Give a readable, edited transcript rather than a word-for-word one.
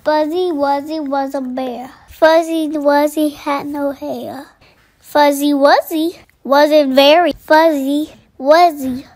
Fuzzy Wuzzy was a bear. Fuzzy Wuzzy had no hair. Fuzzy Wuzzy wasn't very fuzzy. Wuzzy